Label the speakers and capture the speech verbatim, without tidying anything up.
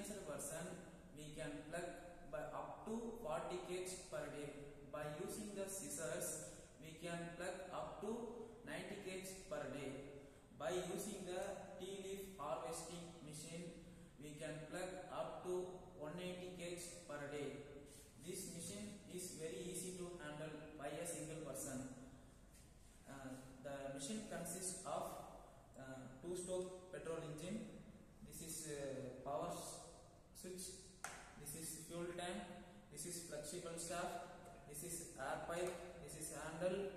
Speaker 1: conventional version we can plug by up to forty kgs per day. By using the scissors we can plug up to ninety kgs per day. By using the tea leaf harvesting machine we can plug up to one hundred eighty kgs per day. This machine is very easy to handle by a single person. Uh, the machine consists of uh, two stroke petrol engine. This is uh, power switch. This is fuel tank. This is flexible shaft. This is air pipe. This is handle.